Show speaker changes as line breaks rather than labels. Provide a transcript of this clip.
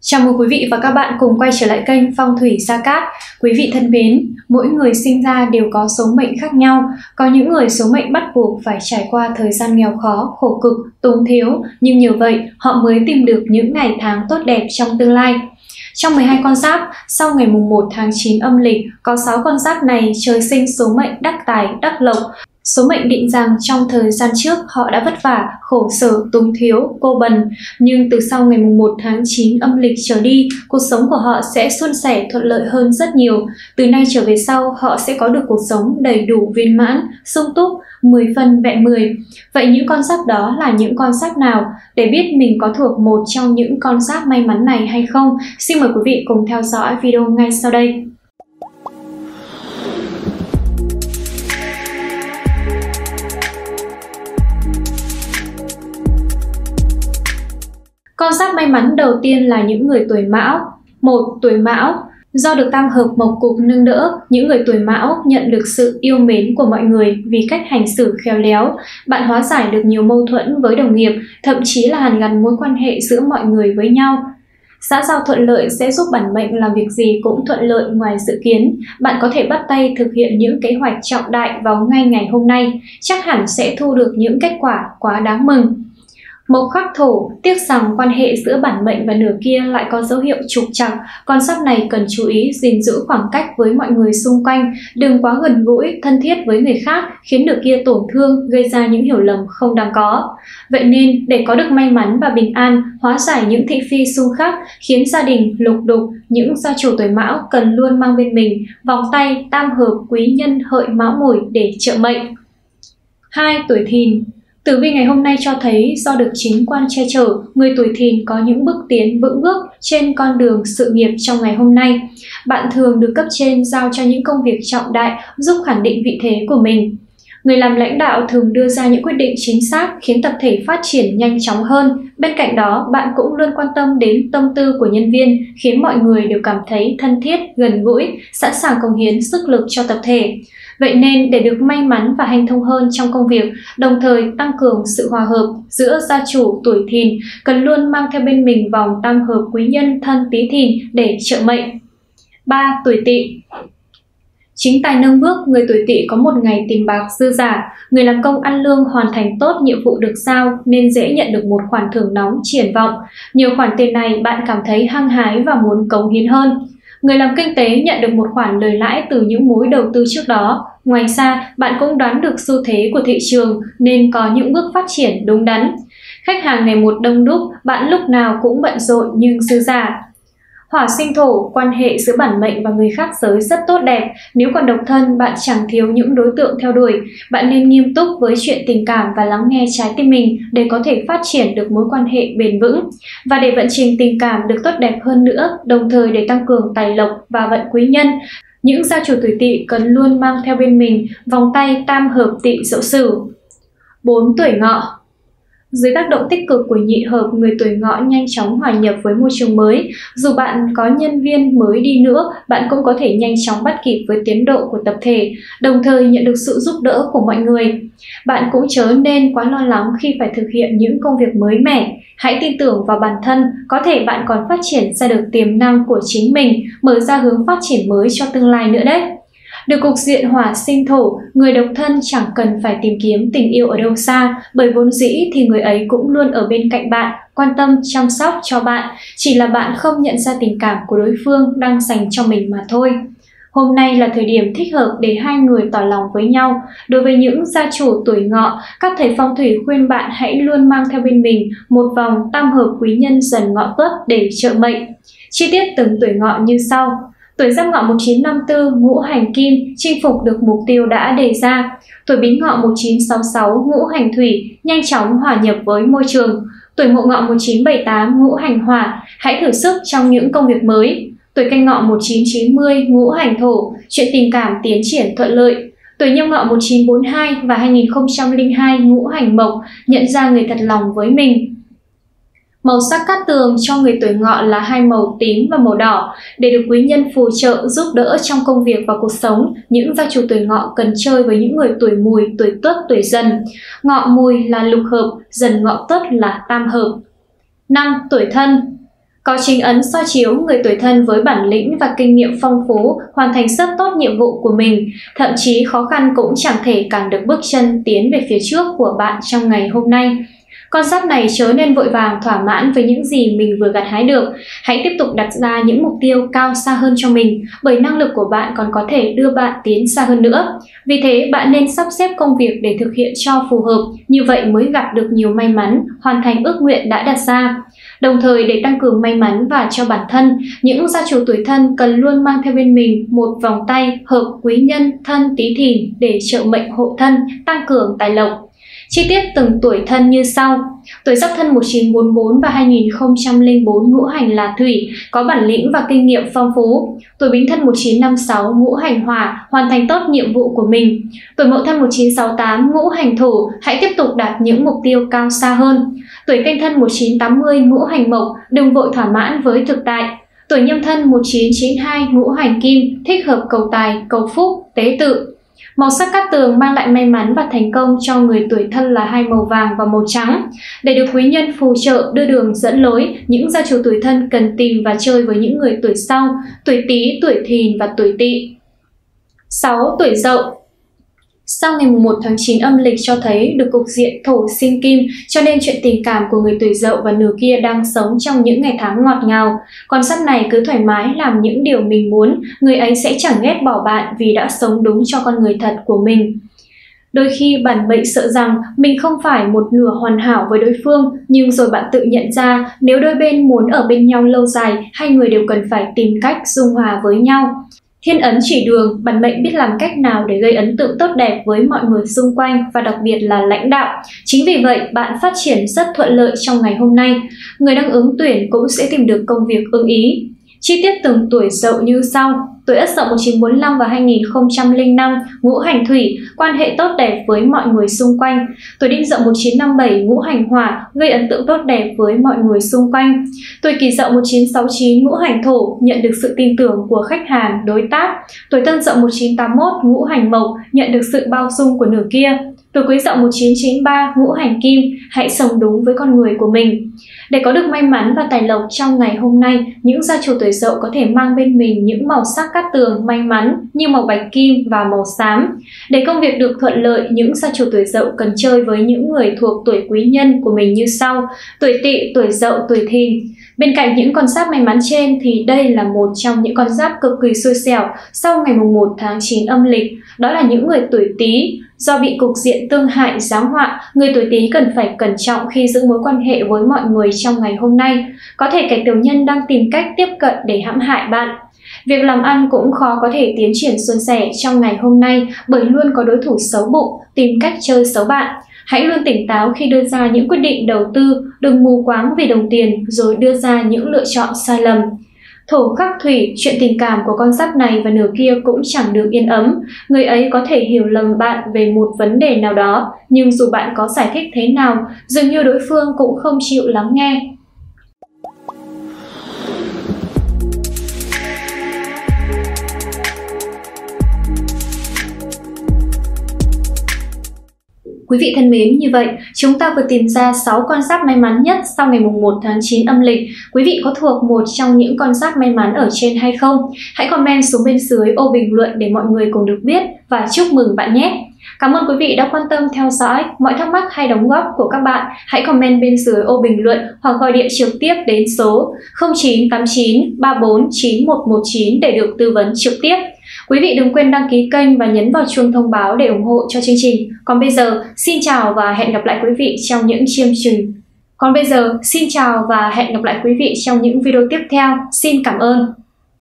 Chào mừng quý vị và các bạn cùng quay trở lại kênh Phong thủy Sa Cát. Quý vị thân mến, mỗi người sinh ra đều có số mệnh khác nhau. Có những người số mệnh bắt buộc phải trải qua thời gian nghèo khó, khổ cực, túng thiếu, nhưng nhờ vậy họ mới tìm được những ngày tháng tốt đẹp trong tương lai. Trong 12 con giáp, sau ngày mùng 1 tháng 9 âm lịch, có 6 con giáp này trời sinh số mệnh đắc tài, đắc lộc. Số mệnh định rằng trong thời gian trước họ đã vất vả, khổ sở, túng thiếu, cô bần. Nhưng từ sau ngày mùng 1 tháng 9 âm lịch trở đi, cuộc sống của họ sẽ suôn sẻ, thuận lợi hơn rất nhiều. Từ nay trở về sau, họ sẽ có được cuộc sống đầy đủ viên mãn, sung túc, 10 phân vẹn 10. Vậy những con giáp đó là những con giáp nào? Để biết mình có thuộc một trong những con giáp may mắn này hay không, xin mời quý vị cùng theo dõi video ngay sau đây. Con giáp may mắn đầu tiên là những người tuổi Mão. 1. Tuổi Mão. Do được tam hợp mộc cục nâng đỡ, những người tuổi Mão nhận được sự yêu mến của mọi người vì cách hành xử khéo léo. Bạn hóa giải được nhiều mâu thuẫn với đồng nghiệp, thậm chí là hàn gắn mối quan hệ giữa mọi người với nhau. Xã giao thuận lợi sẽ giúp bản mệnh làm việc gì cũng thuận lợi ngoài dự kiến. Bạn có thể bắt tay thực hiện những kế hoạch trọng đại vào ngay ngày hôm nay, chắc hẳn sẽ thu được những kết quả quá đáng mừng. Mộc khắc thổ, tiếc rằng quan hệ giữa bản mệnh và nửa kia lại có dấu hiệu trục trặc. Con giáp này cần chú ý gìn giữ khoảng cách với mọi người xung quanh, đừng quá gần gũi, thân thiết với người khác, khiến nửa kia tổn thương, gây ra những hiểu lầm không đáng có. Vậy nên, để có được may mắn và bình an, hóa giải những thị phi xung khắc, khiến gia đình lục đục, những gia chủ tuổi Mão cần luôn mang bên mình vòng tay tam hợp quý nhân hợi Mão Mùi để trợ mệnh. 2. Tuổi Thìn. Tử vi ngày hôm nay cho thấy do được chính quan che chở, người tuổi Thìn có những bước tiến vững bước trên con đường sự nghiệp trong ngày hôm nay. Bạn thường được cấp trên giao cho những công việc trọng đại giúp khẳng định vị thế của mình. Người làm lãnh đạo thường đưa ra những quyết định chính xác khiến tập thể phát triển nhanh chóng hơn. Bên cạnh đó, bạn cũng luôn quan tâm đến tâm tư của nhân viên, khiến mọi người đều cảm thấy thân thiết, gần gũi, sẵn sàng cống hiến sức lực cho tập thể. Vậy nên để được may mắn và hanh thông hơn trong công việc, đồng thời tăng cường sự hòa hợp giữa gia chủ tuổi Thìn, cần luôn mang theo bên mình vòng tam hợp quý nhân thân Tý Thìn để trợ mệnh. 3. Tuổi Tỵ. Chính tài nâng bước, người tuổi Tỵ có một ngày tiền bạc dư dả. Người làm công ăn lương hoàn thành tốt nhiệm vụ được giao nên dễ nhận được một khoản thưởng nóng triển vọng. Nhiều khoản tiền này bạn cảm thấy hăng hái và muốn cống hiến hơn. Người làm kinh tế nhận được một khoản lời lãi từ những mối đầu tư trước đó. Ngoài ra, bạn cũng đoán được xu thế của thị trường nên có những bước phát triển đúng đắn. Khách hàng ngày một đông đúc, bạn lúc nào cũng bận rộn nhưng dư dả. Hỏa sinh thổ, quan hệ giữa bản mệnh và người khác giới rất tốt đẹp. Nếu còn độc thân, bạn chẳng thiếu những đối tượng theo đuổi. Bạn nên nghiêm túc với chuyện tình cảm và lắng nghe trái tim mình để có thể phát triển được mối quan hệ bền vững. Và để vận trình tình cảm được tốt đẹp hơn nữa, đồng thời để tăng cường tài lộc và vận quý nhân, những gia chủ tuổi Tỵ cần luôn mang theo bên mình vòng tay tam hợp Tỵ Dậu Sửu. 4. Tuổi Ngọ. Dưới tác động tích cực của nhị hợp, người tuổi Ngọ nhanh chóng hòa nhập với môi trường mới. Dù bạn có nhân viên mới đi nữa, bạn cũng có thể nhanh chóng bắt kịp với tiến độ của tập thể, đồng thời nhận được sự giúp đỡ của mọi người. Bạn cũng chớ nên quá lo lắng khi phải thực hiện những công việc mới mẻ. Hãy tin tưởng vào bản thân, có thể bạn còn phát triển ra được tiềm năng của chính mình, mở ra hướng phát triển mới cho tương lai nữa đấy. Được cục diện hỏa sinh thổ, người độc thân chẳng cần phải tìm kiếm tình yêu ở đâu xa, bởi vốn dĩ thì người ấy cũng luôn ở bên cạnh bạn, quan tâm chăm sóc cho bạn, chỉ là bạn không nhận ra tình cảm của đối phương đang dành cho mình mà thôi. Hôm nay là thời điểm thích hợp để hai người tỏ lòng với nhau. Đối với những gia chủ tuổi Ngọ, các thầy phong thủy khuyên bạn hãy luôn mang theo bên mình một vòng tam hợp quý nhân Dần Ngọ Tuất để trợ mệnh. Chi tiết từng tuổi Ngọ như sau. Tuổi Giáp Ngọ 1954, ngũ hành kim, chinh phục được mục tiêu đã đề ra. Tuổi Bính Ngọ 1966, ngũ hành thủy, nhanh chóng hòa nhập với môi trường. Tuổi Mậu Ngọ 1978, ngũ hành hỏa, hãy thử sức trong những công việc mới. Tuổi Canh Ngọ 1990, ngũ hành thổ, chuyện tình cảm tiến triển thuận lợi. Tuổi Nhâm Ngọ 1942 và 2002, ngũ hành mộc, nhận ra người thật lòng với mình. Màu sắc cát tường cho người tuổi Ngọ là hai màu tím và màu đỏ. Để được quý nhân phù trợ giúp đỡ trong công việc và cuộc sống, những gia chủ tuổi Ngọ cần chơi với những người tuổi Mùi, tuổi Tuất, tuổi Dần. Ngọ Mùi là lục hợp, Dần Ngọ Tuất là tam hợp. 5. Tuổi Thân. Có chính ấn soi chiếu người tuổi Thân với bản lĩnh và kinh nghiệm phong phú hoàn thành rất tốt nhiệm vụ của mình, thậm chí khó khăn cũng chẳng thể cản được bước chân tiến về phía trước của bạn trong ngày hôm nay. Con giáp này chớ nên vội vàng thỏa mãn với những gì mình vừa gặt hái được. Hãy tiếp tục đặt ra những mục tiêu cao xa hơn cho mình, bởi năng lực của bạn còn có thể đưa bạn tiến xa hơn nữa. Vì thế, bạn nên sắp xếp công việc để thực hiện cho phù hợp, như vậy mới gặp được nhiều may mắn, hoàn thành ước nguyện đã đặt ra. Đồng thời, để tăng cường may mắn và cho bản thân, những gia chủ tuổi Thân cần luôn mang theo bên mình một vòng tay hợp Quý Nhân, Thân, Tý, Thìn để trợ mệnh hộ thân, tăng cường tài lộc. Chi tiết từng tuổi Thân như sau. Tuổi Giáp Thân 1944 và 2004 ngũ hành là Thủy, có bản lĩnh và kinh nghiệm phong phú. Tuổi Bính Thân 1956 ngũ hành Hỏa, hoàn thành tốt nhiệm vụ của mình. Tuổi Mậu Thân 1968 ngũ hành Thổ, hãy tiếp tục đạt những mục tiêu cao xa hơn. Tuổi Canh Thân 1980 ngũ hành Mộc, đừng vội thỏa mãn với thực tại. Tuổi Nhâm Thân 1992 ngũ hành Kim, thích hợp cầu tài, cầu phúc, tế tự. Màu sắc cát tường mang lại may mắn và thành công cho người tuổi Thân là hai màu vàng và màu trắng. Để được quý nhân phù trợ, đưa đường dẫn lối, những gia chủ tuổi Thân cần tìm và chơi với những người tuổi sau, tuổi Tý, tuổi Thìn và tuổi Tỵ. 6. Tuổi Dậu. Sau ngày 1 tháng 9 âm lịch cho thấy được cục diện thổ sinh kim, cho nên chuyện tình cảm của người tuổi Dậu và nửa kia đang sống trong những ngày tháng ngọt ngào. Con giáp này cứ thoải mái làm những điều mình muốn, người ấy sẽ chẳng ghét bỏ bạn vì đã sống đúng cho con người thật của mình. Đôi khi bản mệnh sợ rằng mình không phải một nửa hoàn hảo với đối phương, nhưng rồi bạn tự nhận ra nếu đôi bên muốn ở bên nhau lâu dài, hai người đều cần phải tìm cách dung hòa với nhau. Thiên ấn chỉ đường, bản mệnh biết làm cách nào để gây ấn tượng tốt đẹp với mọi người xung quanh và đặc biệt là lãnh đạo. Chính vì vậy, bạn phát triển rất thuận lợi trong ngày hôm nay. Người đang ứng tuyển cũng sẽ tìm được công việc ưng ý. Chi tiết từng tuổi Dậu như sau. Tuổi Ất Dậu 1945 và 2005 ngũ hành Thủy, quan hệ tốt đẹp với mọi người xung quanh. Tuổi Đinh Dậu 1957 ngũ hành Hỏa, gây ấn tượng tốt đẹp với mọi người xung quanh. Tuổi Kỷ Dậu 1969 ngũ hành Thổ, nhận được sự tin tưởng của khách hàng, đối tác. Tuổi Tân Dậu 1981 ngũ hành Mộc, nhận được sự bao dung của nửa kia. Tuổi Quý Dậu 1993 ngũ hành Kim, hãy sống đúng với con người của mình. Để có được may mắn và tài lộc trong ngày hôm nay, những gia chủ tuổi Dậu có thể mang bên mình những màu sắc cát tường may mắn như màu bạch kim và màu xám. Để công việc được thuận lợi, những gia chủ tuổi Dậu cần chơi với những người thuộc tuổi Quý Nhân của mình như sau: tuổi Tỵ, tuổi Dậu, tuổi Thìn. Bên cạnh những con giáp may mắn trên thì đây là một trong những con giáp cực kỳ xui xẻo sau ngày 1 tháng 9 âm lịch, đó là những người tuổi Tý. Do bị cục diện tương hại giáng họa, người tuổi Tý cần phải cẩn trọng khi giữ mối quan hệ với mọi người trong ngày hôm nay. Có thể kẻ tiểu nhân đang tìm cách tiếp cận để hãm hại bạn. Việc làm ăn cũng khó có thể tiến triển suôn sẻ trong ngày hôm nay bởi luôn có đối thủ xấu bụng tìm cách chơi xấu bạn. Hãy luôn tỉnh táo khi đưa ra những quyết định đầu tư, đừng mù quáng vì đồng tiền rồi đưa ra những lựa chọn sai lầm. Thổ khắc Thủy, chuyện tình cảm của con giáp này và nửa kia cũng chẳng được yên ấm. Người ấy có thể hiểu lầm bạn về một vấn đề nào đó, nhưng dù bạn có giải thích thế nào, dường như đối phương cũng không chịu lắng nghe. Quý vị thân mến, như vậy chúng ta vừa tìm ra 6 con giáp may mắn nhất sau ngày 1 tháng 9 âm lịch. Quý vị có thuộc một trong những con giáp may mắn ở trên hay không? Hãy comment xuống bên dưới ô bình luận để mọi người cùng được biết và chúc mừng bạn nhé! Cảm ơn quý vị đã quan tâm theo dõi. Mọi thắc mắc hay đóng góp của các bạn hãy comment bên dưới ô bình luận hoặc gọi điện trực tiếp đến số 0989 34 9119 để được tư vấn trực tiếp. Quý vị đừng quên đăng ký kênh và nhấn vào chuông thông báo để ủng hộ cho chương trình. Còn bây giờ, xin chào và hẹn gặp lại quý vị trong những video tiếp theo. Xin cảm ơn.